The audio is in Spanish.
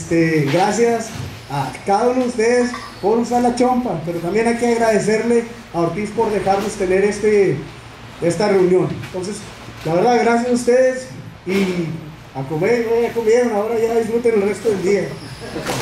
Gracias a cada uno de ustedes por usar la chompa, pero también hay que agradecerle a Ortiz por dejarnos tener esta reunión. Entonces, la verdad, gracias a ustedes y a comer, ya comieron, ahora ya disfruten el resto del día.